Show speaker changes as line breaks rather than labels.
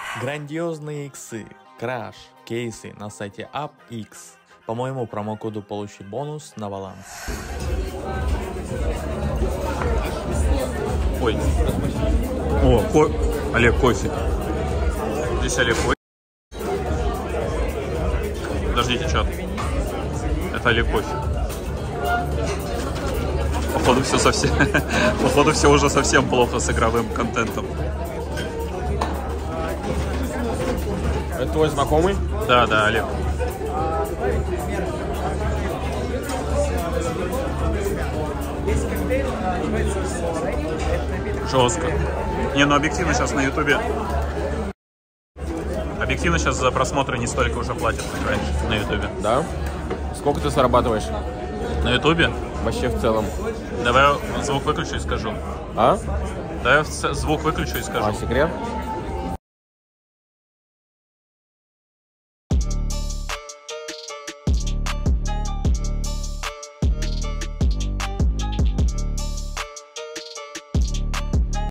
Грандиозные иксы, краш, кейсы на сайте UpX. По моему промокоду получи бонус на баланс.
Ой. О, Олег кофе. Здесь Олег кофе. Подождите, чат. Это Олег кофе. Походу все совсем. Походу все уже совсем плохо с игровым контентом.
Это твой знакомый?
Да, Олег. Жестко. Не, ну объективно сейчас на Ютубе. Объективно сейчас за просмотры не столько уже платят, как раньше на Ютубе.
Да? Сколько ты зарабатываешь?
На Ютубе?
Вообще в целом.
Давай звук выключу и скажу.
А?
Давай звук выключу и скажу.
А, секрет?